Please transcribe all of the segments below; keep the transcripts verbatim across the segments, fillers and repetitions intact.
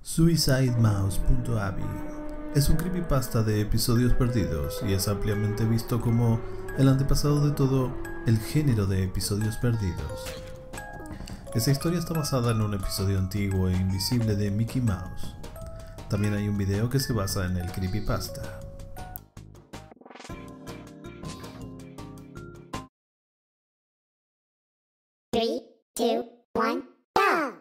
Suicide Mouse punto a v i es un creepypasta de episodios perdidos y es ampliamente visto como el antepasado de todo el género de episodios perdidos. Esta historia está basada en un episodio antiguo e invisible de Mickey Mouse. También hay un video que se basa en el creepypasta. Three, two, one, go!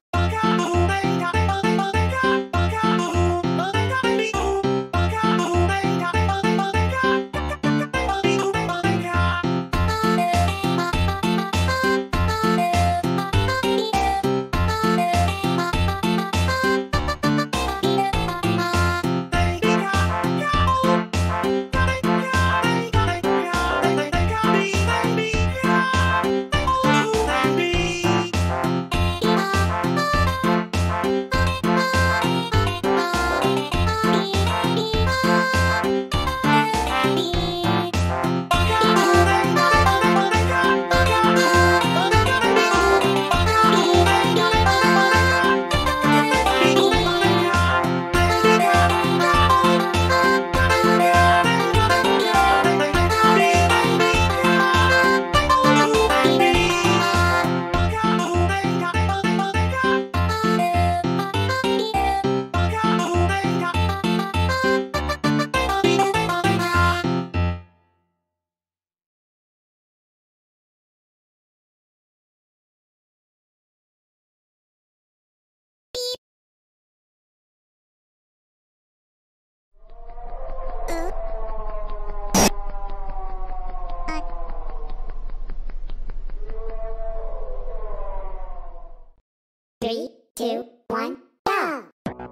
Three, two, one, go!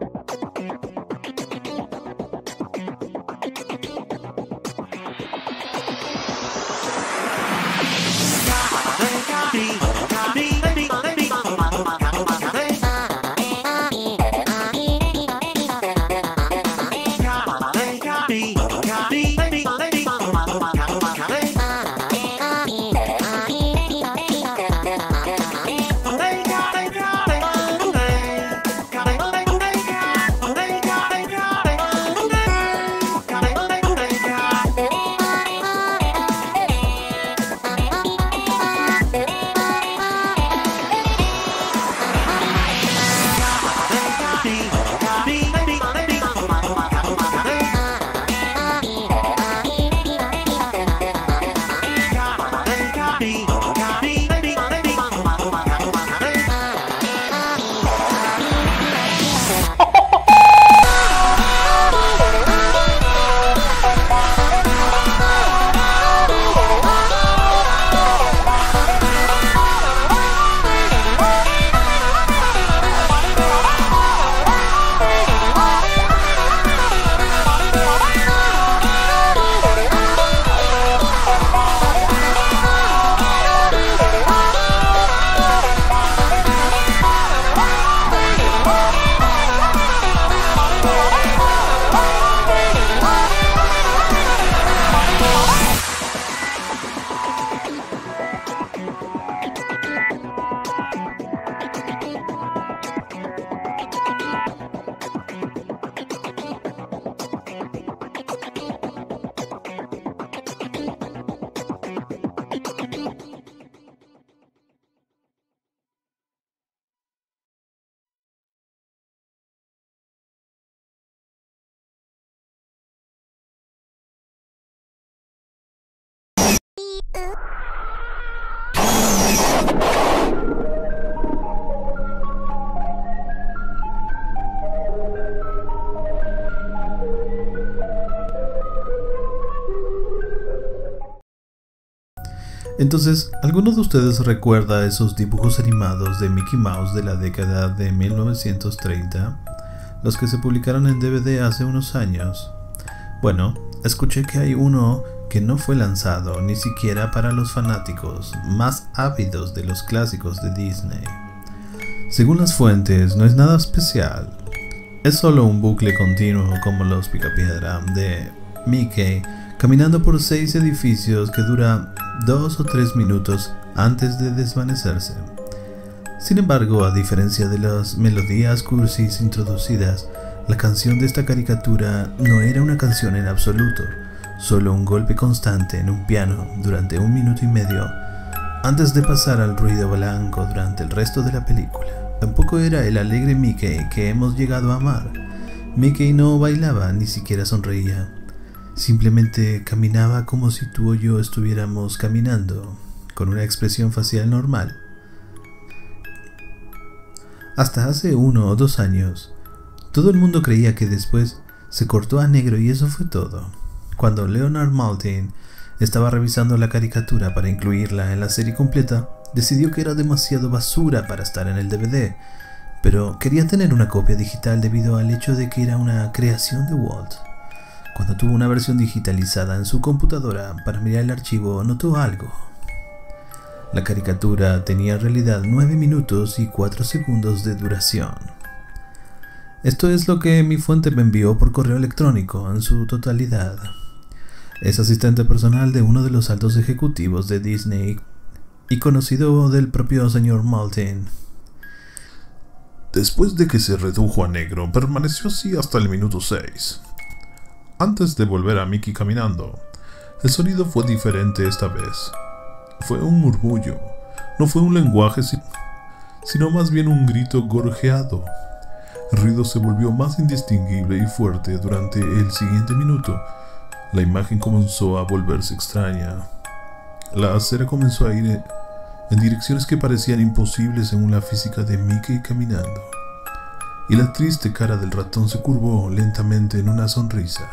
Entonces, ¿alguno de ustedes recuerda esos dibujos animados de Mickey Mouse de la década de mil novecientos treinta? Los que se publicaron en D V D hace unos años. Bueno, escuché que hay uno que no fue lanzado ni siquiera para los fanáticos más ávidos de los clásicos de Disney. Según las fuentes, no es nada especial. Es solo un bucle continuo como los Picapiedra de Mickey caminando por seis edificios que dura dos o tres minutos antes de desvanecerse. Sin embargo, a diferencia de las melodías cursis introducidas, la canción de esta caricatura no era una canción en absoluto, solo un golpe constante en un piano durante un minuto y medio, antes de pasar al ruido blanco durante el resto de la película. Tampoco era el alegre Mickey que hemos llegado a amar. Mickey no bailaba, ni siquiera sonreía. Simplemente caminaba como si tú o yo estuviéramos caminando, con una expresión facial normal. Hasta hace uno o dos años, todo el mundo creía que después se cortó a negro y eso fue todo. Cuando Leonard Maltin estaba revisando la caricatura para incluirla en la serie completa, decidió que era demasiado basura para estar en el D V D, pero quería tener una copia digital debido al hecho de que era una creación de Walt. Cuando tuvo una versión digitalizada en su computadora para mirar el archivo, notó algo. La caricatura tenía en realidad nueve minutos y cuatro segundos de duración. Esto es lo que mi fuente me envió por correo electrónico en su totalidad. Es asistente personal de uno de los altos ejecutivos de Disney y conocido del propio señor Maltin. Después de que se redujo a negro, permaneció así hasta el minuto seis. Antes de volver a Mickey caminando, el sonido fue diferente esta vez. Fue un murmullo, no fue un lenguaje, sino más bien un grito gorjeado. El ruido se volvió más indistinguible y fuerte durante el siguiente minuto. La imagen comenzó a volverse extraña. La acera comenzó a ir en direcciones que parecían imposibles según la física de Mickey caminando. Y la triste cara del ratón se curvó lentamente en una sonrisa.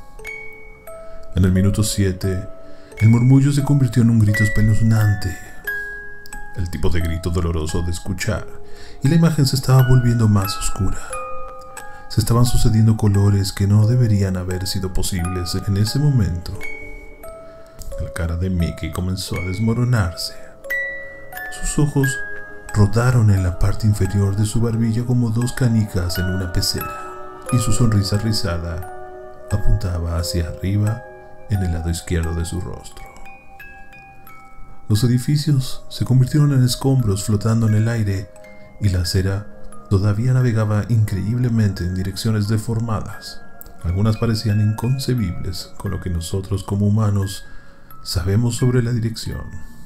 En el minuto siete, el murmullo se convirtió en un grito espeluznante. El tipo de grito doloroso de escuchar, y la imagen se estaba volviendo más oscura. Se estaban sucediendo colores que no deberían haber sido posibles en ese momento. La cara de Mickey comenzó a desmoronarse. Sus ojos rodaron en la parte inferior de su barbilla como dos canicas en una pecera, y su sonrisa rizada apuntaba hacia arriba en el lado izquierdo de su rostro. Los edificios se convirtieron en escombros flotando en el aire, y la acera todavía navegaba increíblemente en direcciones deformadas. Algunas parecían inconcebibles con lo que nosotros como humanos sabemos sobre la dirección.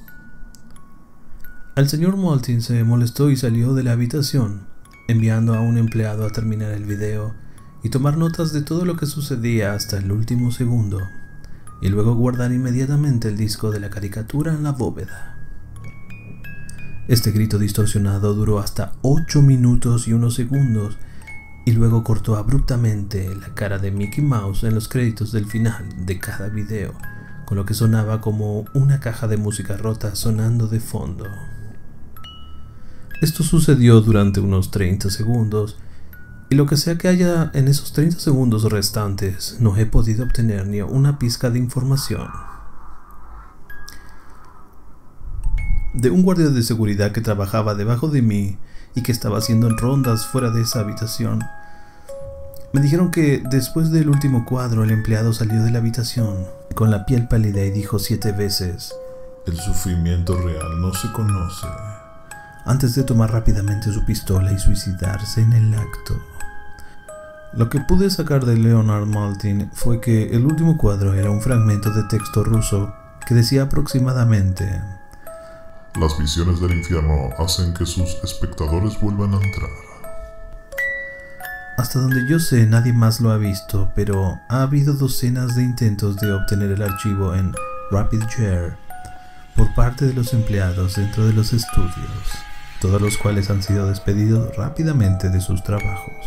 El señor Maltin se molestó y salió de la habitación, enviando a un empleado a terminar el video y tomar notas de todo lo que sucedía hasta el último segundo, y luego guardar inmediatamente el disco de la caricatura en la bóveda. Este grito distorsionado duró hasta ocho minutos y unos segundos, y luego cortó abruptamente la cara de Mickey Mouse en los créditos del final de cada video, con lo que sonaba como una caja de música rota sonando de fondo. Esto sucedió durante unos treinta segundos, y lo que sea que haya en esos treinta segundos restantes, no he podido obtener ni una pizca de información. De un guardia de seguridad que trabajaba debajo de mí y que estaba haciendo rondas fuera de esa habitación, me dijeron que después del último cuadro el empleado salió de la habitación con la piel pálida y dijo siete veces: "El sufrimiento real no se conoce", antes de tomar rápidamente su pistola y suicidarse en el acto. Lo que pude sacar de Leonard Maltin fue que el último cuadro era un fragmento de texto ruso que decía aproximadamente: "Las visiones del infierno hacen que sus espectadores vuelvan a entrar". Hasta donde yo sé, nadie más lo ha visto, pero ha habido docenas de intentos de obtener el archivo en RapidShare por parte de los empleados dentro de los estudios, todos los cuales han sido despedidos rápidamente de sus trabajos.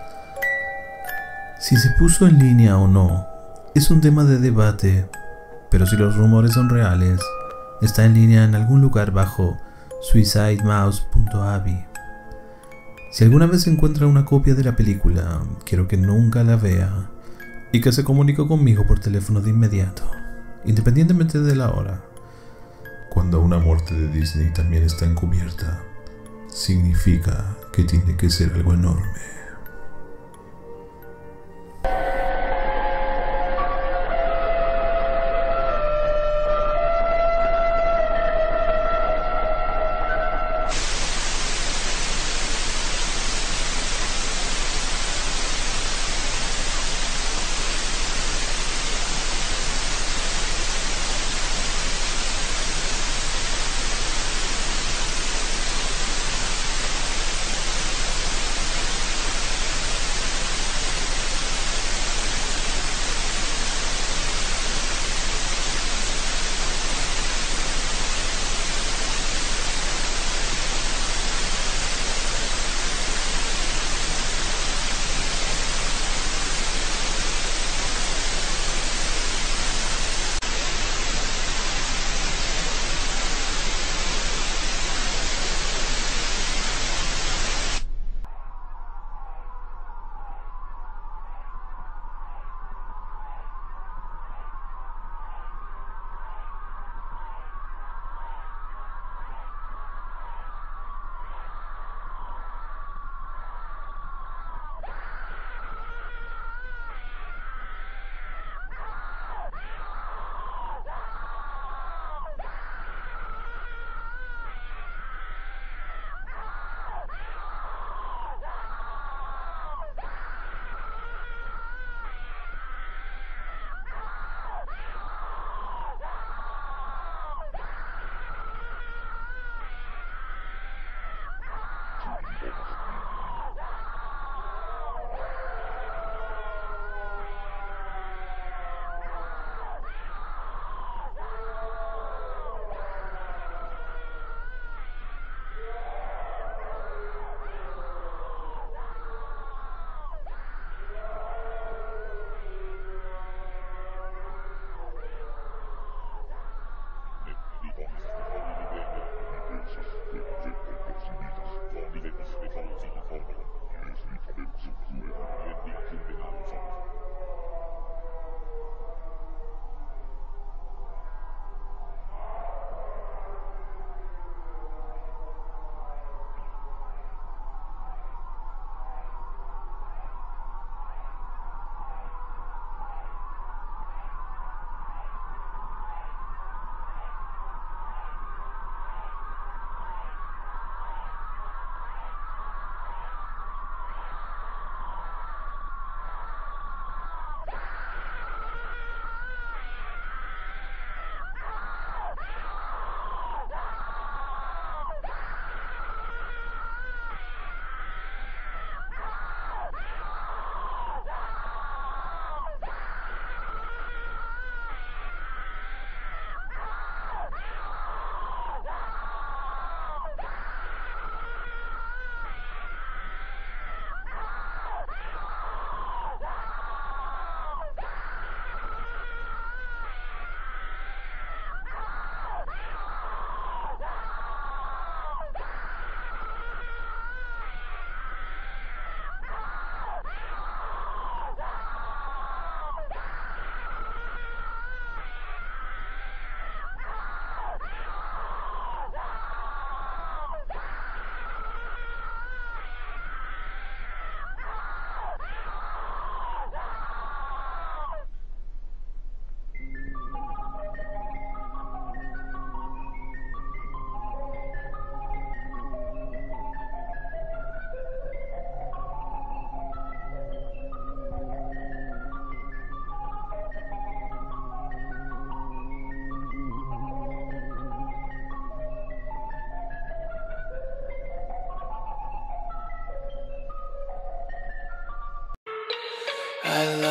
Si se puso en línea o no, es un tema de debate, pero si los rumores son reales, está en línea en algún lugar bajo suicide mouse punto a v i. Si alguna vez encuentra una copia de la película, quiero que nunca la vea y que se comunique conmigo por teléfono de inmediato, independientemente de la hora. Cuando una muerte de Disney también está encubierta, significa que tiene que ser algo enorme.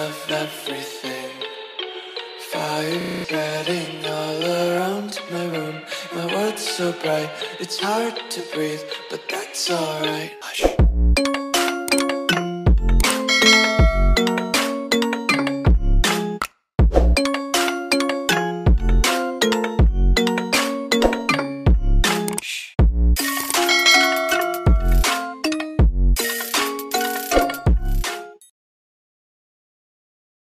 of everything. Fire spreading all around my room. My world's so bright, it's hard to breathe, but that's alright. Hush.